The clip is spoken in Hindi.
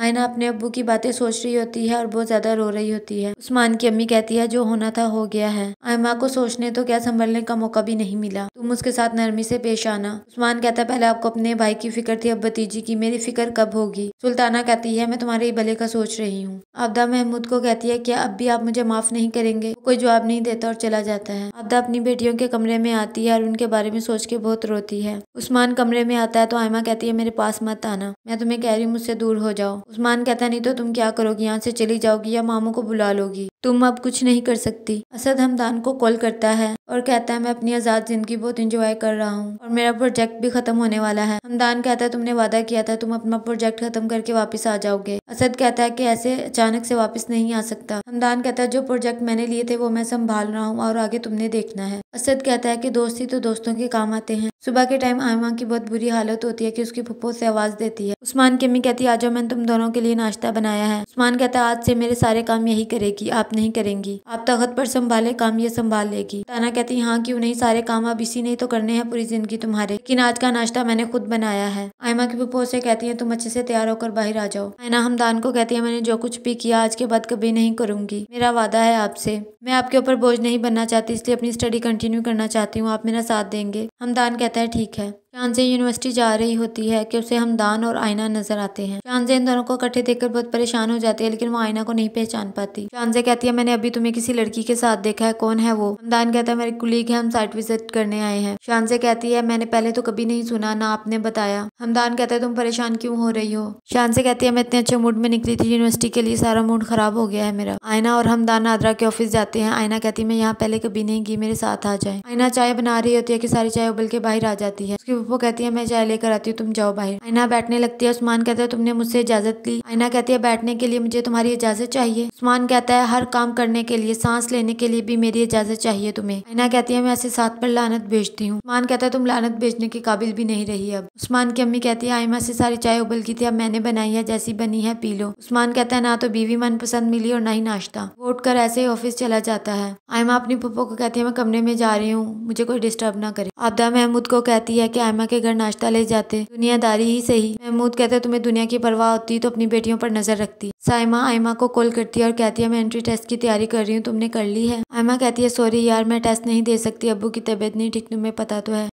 आयना अपने अब्बू की बातें सोच रही होती है और बहुत ज्यादा रो रही होती है। उस्मान की अम्मी कहती है जो होना था हो गया है। आयमा को सोचने तो क्या संभलने का मौका भी नहीं मिला, तुम उसके साथ नरमी से पेश आना। उस्मान कहता है पहले आपको अपने भाई की फिक्र थी, अब भतीजी की, मेरी फिक्र कब होगी। सुल्ताना कहती है मैं तुम्हारे ही भले का सोच रही हूँ। आबदा महमूद को कहती है क्या अब भी आप मुझे माफ नहीं करेंगे। कोई जवाब नहीं देता और चला जाता है। आबदा अपनी बेटियों के कमरे में आती है और उनके बारे में सोच के बहुत रोती है। उस्मान कमरे में आता है तो आयमा कहती है मेरे पास मत आना, मैं तुम्हें कह रही हूँ मुझसे दूर हो जाओ। उस्मान कहता है नहीं तो तुम क्या करोगी, यहाँ से चली जाओगी या मामू को बुला लोगी, तुम अब कुछ नहीं कर सकती। असद हमदान को कॉल करता है और कहता है मैं अपनी आजाद जिंदगी बहुत एंजॉय कर रहा हूँ और मेरा प्रोजेक्ट भी खत्म होने वाला है। हमदान कहता है तुमने वादा किया था तुम अपना प्रोजेक्ट खत्म करके वापस आ जाओगे। असद कहता है कि ऐसे अचानक से वापस नहीं आ सकता। हमदान कहता है जो प्रोजेक्ट मैंने लिए थे वो मैं संभाल रहा हूँ और आगे तुमने देखना है। असद कहता है कि दोस्ती तो दोस्तों के काम आते हैं। सुबह के टाइम आयमा की बहुत बुरी हालत होती है कि उसकी फुप्पो से आवाज देती है। उस्मान की अम्मी कहती है आज मैंने तुम दोनों के लिए नाश्ता बनाया है। उस्मान कहता है आज से मेरे सारे काम यही करेगी, आप नहीं करेंगी, आप तख्त पर संभाले काम ये संभाल लेगी। ताना कहती है हाँ क्यों नहीं, सारे काम अब इसी नहीं तो करने हैं पूरी जिंदगी तुम्हारे, लेकिन आज का नाश्ता मैंने खुद बनाया है। आयमा की फुप्पो से कहती है तुम अच्छे से तैयार होकर बाहर आ जाओ। आयना हमदान को कहती है मैंने जो कुछ भी किया आज के बाद कभी नहीं करूंगी, मेरा वादा है आपसे, मैं आपके ऊपर बोझ नहीं बनना चाहती इसलिए अपनी स्टडी कंटिन्यू करना चाहती हूँ, आप मेरा साथ देंगे। हमदान कहता है ठीक है। चांद से यूनिवर्सिटी जा रही होती है कि उसे हमदान और आयना नजर आते हैं। चांद से इन दोनों को इकट्ठे देखकर बहुत परेशान हो जाती है लेकिन वो आयना को नहीं पहचान पाती। चांद से कहती है मैंने अभी तुम्हें किसी लड़की के साथ देखा है, कौन है वो। हमदान कहता है मेरे कुलीग है, हम साइट विजिट करने आए हैं। चांद से कहती है मैंने पहले तो कभी नहीं सुना, ना आपने बताया। हमदान कहता है तुम परेशान क्यों हो रही हो। चांद से कहती है मैं इतने अच्छे मूड में निकली थी यूनिवर्सिटी के लिए, सारा मूड खराब हो गया है मेरा। आयना और हमदान आदरा के ऑफिस जाते हैं। आयना कहती है मैं यहाँ पहले कभी नहीं गई, मेरे साथ आ जाए। आयना चाय बना रही होती है कि सारी चाय उबल के बाहर आ जाती है। उसकी फुप्पो कहती है मैं चाय लेकर आती हूँ, तुम जाओ बाहर। आयना बैठने लगती है। उस्मान कहता है तुमने मुझसे इजाजत ली। आयना कहती है बैठने के लिए मुझे तुम्हारी इजाजत चाहिए। उस्मान कहता है हर काम करने के लिए, सांस लेने के लिए भी मेरी इजाजत चाहिए तुम्हें। आयना कहती है मैं ऐसे साथ पर लानत भेजती हूँ। उस्मान कहता है तुम लानत भेजने के काबिल भी नहीं रही अब। उस्मान की अम्मी कहती है आयमा से सारी चाय उबल गई थी, अब मैंने बनाई है, जैसी बनी है पी लो। उस्मान कहता है ना तो बीवी मनपसंद मिली और ना ही नाश्ता। वो उठकर ऐसे ही ऑफिस चला जाता है। आयमा अपनी फुप्पो को कहती है मैं कमरे में जा रही हूँ, मुझे कोई डिस्टर्ब ना करे। आबदा महमूद को कहती है कि आयमा के घर नाश्ता ले जाते, दुनियादारी ही सही। महमूद कहता है तुम्हें दुनिया की परवाह होती तो अपनी बेटियों पर नजर रखती। साइमा आयमा को कॉल करती है और कहती है मैं एंट्री टेस्ट की तैयारी कर रही हूँ, तुमने कर ली है। आयमा कहती है सॉरी यार मैं टेस्ट नहीं दे सकती, अब्बू की तबीयत नहीं ठीक, तुम्हें पता तो है।